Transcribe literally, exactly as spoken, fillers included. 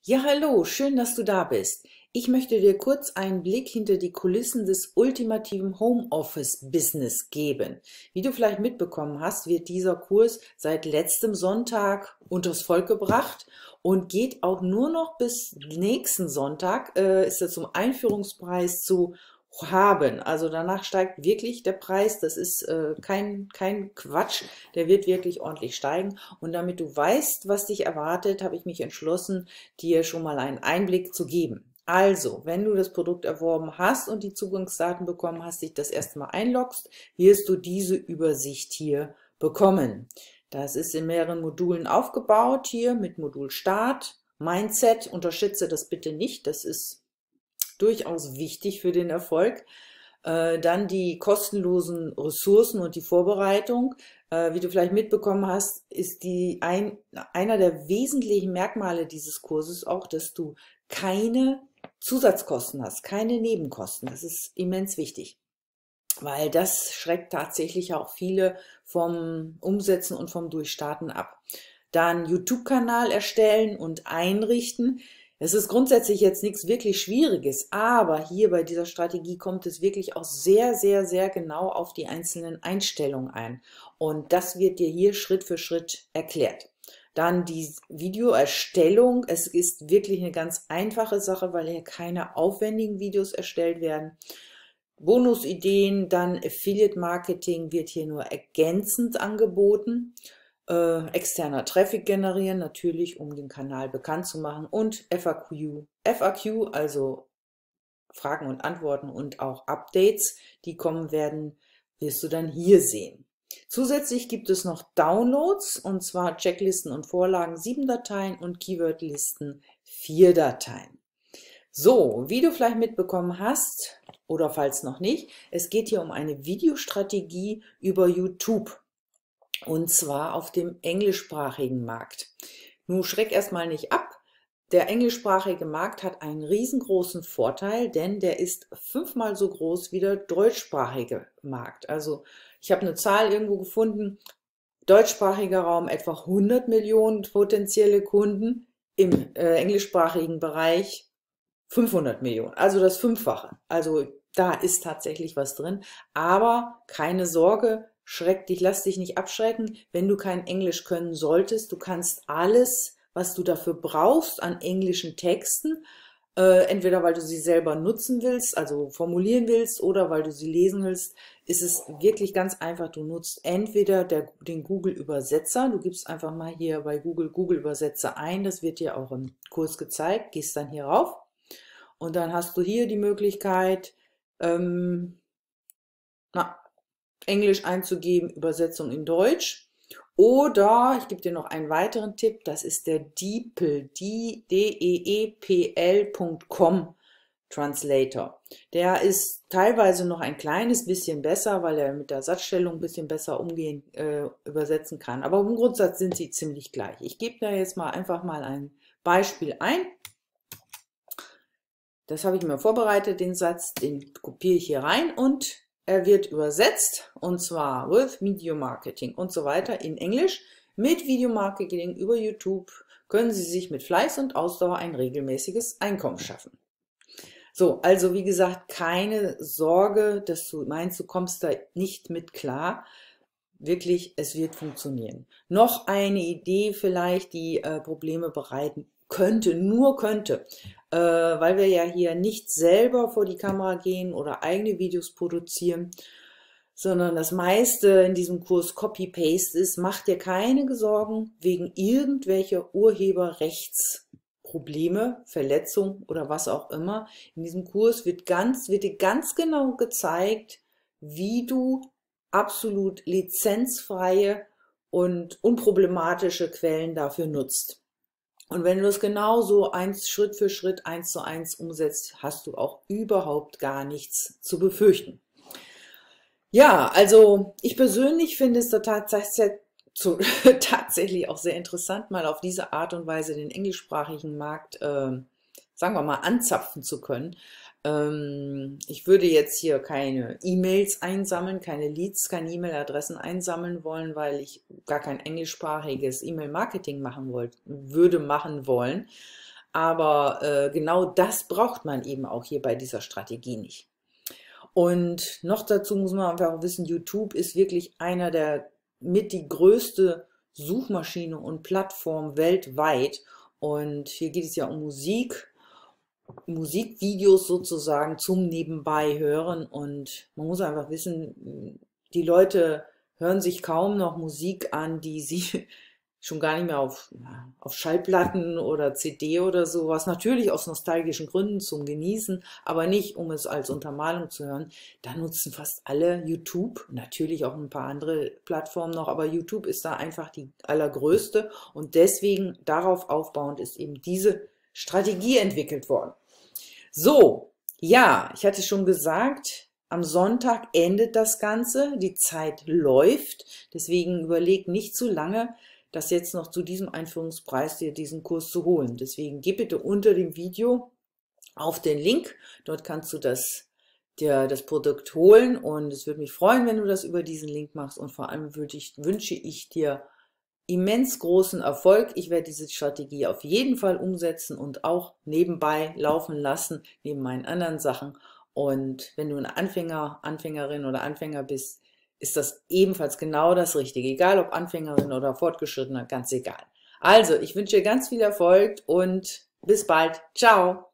Ja, hallo, schön, dass du da bist. Ich möchte dir kurz einen Blick hinter die Kulissen des ultimativen Homeoffice-Business geben. Wie du vielleicht mitbekommen hast, wird dieser Kurs seit letztem Sonntag unters Volk gebracht und geht auch nur noch bis nächsten Sonntag, äh, ist er zum Einführungspreis zu haben. Also danach steigt wirklich der Preis, das ist äh, kein, kein Quatsch, der wird wirklich ordentlich steigen. Und damit du weißt, was dich erwartet, habe ich mich entschlossen, dir schon mal einen Einblick zu geben. Also, wenn du das Produkt erworben hast und die Zugangsdaten bekommen hast, dich das erste Mal einloggst, wirst du diese Übersicht hier bekommen. Das ist in mehreren Modulen aufgebaut, hier mit Modul Start, Mindset, unterschätze das bitte nicht, das ist durchaus wichtig für den Erfolg. Äh, dann die kostenlosen Ressourcen und die Vorbereitung. Äh, wie du vielleicht mitbekommen hast, ist die ein, einer der wesentlichen Merkmale dieses Kurses auch, dass du keine Zusatzkosten hast, keine Nebenkosten. Das ist immens wichtig, weil das schreckt tatsächlich auch viele vom Umsetzen und vom Durchstarten ab. Dann YouTube-Kanal erstellen und einrichten. Es ist grundsätzlich jetzt nichts wirklich Schwieriges, aber hier bei dieser Strategie kommt es wirklich auch sehr, sehr, sehr genau auf die einzelnen Einstellungen ein. Und das wird dir hier Schritt für Schritt erklärt. Dann die Videoerstellung. Es ist wirklich eine ganz einfache Sache, weil hier keine aufwendigen Videos erstellt werden. Bonusideen, dann Affiliate Marketing wird hier nur ergänzend angeboten. Äh, externer Traffic generieren, natürlich, um den Kanal bekannt zu machen, und F A Q, F A Q, also Fragen und Antworten und auch Updates, die kommen werden, wirst du dann hier sehen. Zusätzlich gibt es noch Downloads, und zwar Checklisten und Vorlagen sieben Dateien und Keywordlisten vier Dateien. So, wie du vielleicht mitbekommen hast, oder falls noch nicht, es geht hier um eine Videostrategie über YouTube. Und zwar auf dem englischsprachigen Markt. Nun schreck erstmal nicht ab. Der englischsprachige Markt hat einen riesengroßen Vorteil, denn der ist fünfmal so groß wie der deutschsprachige Markt. Also ich habe eine Zahl irgendwo gefunden, deutschsprachiger Raum etwa hundert Millionen potenzielle Kunden, im äh, englischsprachigen Bereich fünfhundert Millionen, also das Fünffache. Also da ist tatsächlich was drin, aber keine Sorge, schreck dich, lass dich nicht abschrecken, wenn du kein Englisch können solltest. Du kannst alles, was du dafür brauchst an englischen Texten, äh, entweder weil du sie selber nutzen willst, also formulieren willst, oder weil du sie lesen willst, ist es wirklich ganz einfach. Du nutzt entweder der, den Google-Übersetzer, du gibst einfach mal hier bei Google Google-Übersetzer ein, das wird dir auch im Kurs gezeigt, gehst dann hier rauf und dann hast du hier die Möglichkeit, ähm, na, Englisch einzugeben, Übersetzung in Deutsch. Oder, ich gebe dir noch einen weiteren Tipp, das ist der Deepl, D E E P L Punkt com Translator. Der ist teilweise noch ein kleines bisschen besser, weil er mit der Satzstellung ein bisschen besser umgehen, äh, übersetzen kann. Aber im Grundsatz sind sie ziemlich gleich. Ich gebe da jetzt mal einfach mal ein Beispiel ein. Das habe ich mir vorbereitet, den Satz, den kopiere ich hier rein und er wird übersetzt, und zwar with Video Marketing und so weiter in Englisch. Mit Video Marketing über YouTube können Sie sich mit Fleiß und Ausdauer ein regelmäßiges Einkommen schaffen. So, also wie gesagt, keine Sorge, dass du meinst, du kommst da nicht mit klar. Wirklich, es wird funktionieren. Noch eine Idee vielleicht, die äh, Probleme bereiten könnte, nur könnte, äh, weil wir ja hier nicht selber vor die Kamera gehen oder eigene Videos produzieren, sondern das meiste in diesem Kurs Copy-Paste ist. Mach dir keine Sorgen wegen irgendwelcher Urheberrechtsprobleme, Verletzung oder was auch immer. In diesem Kurs wird, ganz, wird dir ganz genau gezeigt, wie du absolut lizenzfreie und unproblematische Quellen dafür nutzt. Und wenn du das genauso eins, Schritt für Schritt, eins zu eins umsetzt, hast du auch überhaupt gar nichts zu befürchten. Ja, also ich persönlich finde es tatsächlich auch sehr interessant, mal auf diese Art und Weise den englischsprachigen Markt, äh, sagen wir mal, anzapfen zu können. Ähm, ich würde jetzt hier keine E-Mails einsammeln, keine Leads, keine E-Mail-Adressen einsammeln wollen, weil ich gar kein englischsprachiges E-Mail-Marketing machen wollte, würde machen wollen. aber äh, genau das braucht man eben auch hier bei dieser Strategie nicht. Und noch dazu muss man einfach wissen, YouTube ist wirklich einer der mit die größte Suchmaschine und Plattform weltweit. Und hier geht es ja um Musik, Musikvideos sozusagen zum Nebenbei hören. Und man muss einfach wissen, die Leute hören sich kaum noch Musik an, die sie schon gar nicht mehr auf, auf Schallplatten oder C D oder sowas, natürlich aus nostalgischen Gründen zum Genießen, aber nicht, um es als Untermalung zu hören. Da nutzen fast alle YouTube, natürlich auch ein paar andere Plattformen noch, aber YouTube ist da einfach die allergrößte und deswegen darauf aufbauend ist eben diese Strategie entwickelt worden. So, ja, ich hatte schon gesagt, am Sonntag endet das Ganze, die Zeit läuft, deswegen überleg nicht zu lange, das jetzt noch zu diesem Einführungspreis dir diesen Kurs zu holen. Deswegen geh bitte unter dem Video auf den Link, dort kannst du das, dir das Produkt holen und es würde mich freuen, wenn du das über diesen Link machst und vor allem würde ich, wünsche ich dir immens großen Erfolg. Ich werde diese Strategie auf jeden Fall umsetzen und auch nebenbei laufen lassen, neben meinen anderen Sachen. Und wenn du ein Anfänger, Anfängerin oder Anfänger bist, ist das ebenfalls genau das Richtige. Egal ob Anfängerin oder Fortgeschrittener, ganz egal. Also, ich wünsche dir ganz viel Erfolg und bis bald. Ciao!